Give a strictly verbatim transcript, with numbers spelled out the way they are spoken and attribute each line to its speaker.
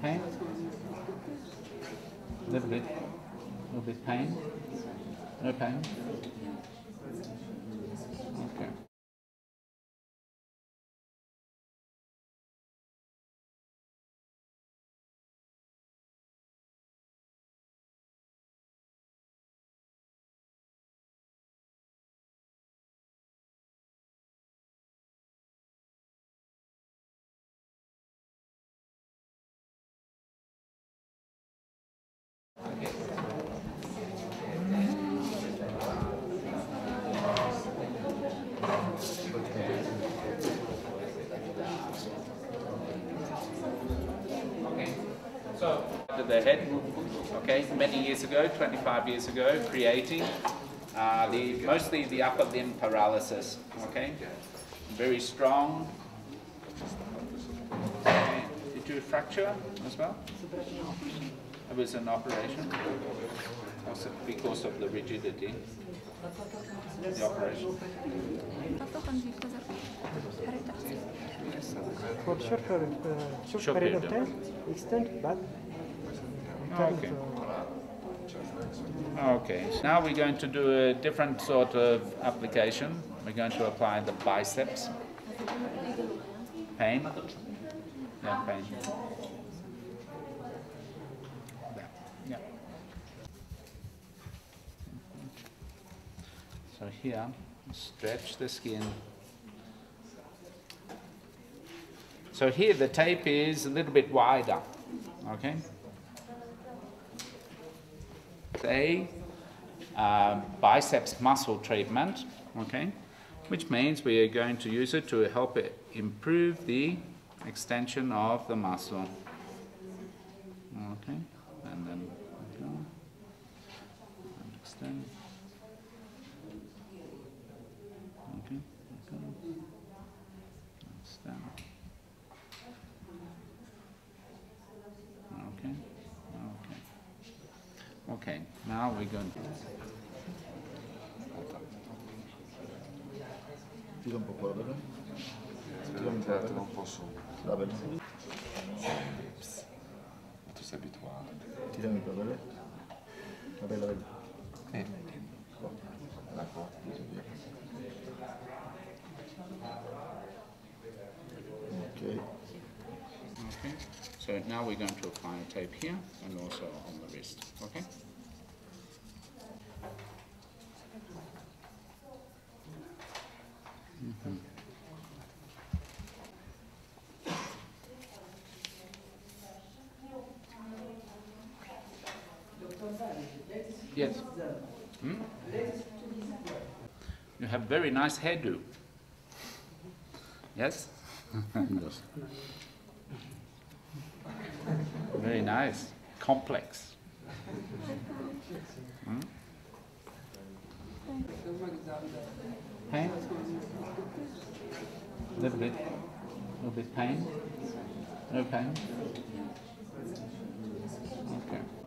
Speaker 1: Pain? A little bit. A little bit pain? No pain? Okay. Okay, so to the head, okay, many years ago, twenty-five years ago, creating uh, the mostly the upper limb paralysis, okay, very strong. Okay. Did you fracture as well? It was an operation, also because of the rigidity. The operation.
Speaker 2: For short, uh, short,
Speaker 1: Short
Speaker 2: period of
Speaker 1: period.
Speaker 2: time, extend back.
Speaker 1: Okay. Okay, so now we're going to do a different sort of application. We're going to apply the biceps. Pain? Yeah, pain. There. Yeah. So here, stretch the skin. So here the tape is a little bit wider, okay? A uh, biceps muscle treatment, okay, which means we are going to use it to help it improve the extension of the muscle. Okay, and then go and extend. Okay, go. Extend. Okay, okay. Okay, now we're going to...
Speaker 3: Tira un po' qua, bene? Tira un po', non posso. Va bene. Ma tu sei abituato. Tirami qua, bene? Va bene, va bene. Eh. D'accordo, via. Ok.
Speaker 1: Okay, so now we're going to apply a tape here and also on the wrist, okay? Mm-hmm. Yes. Hmm? You have very nice hairdo. Yes? Yes. Very nice. Complex. Hmm? Pain? A little bit. A little bit pain? No pain? Okay.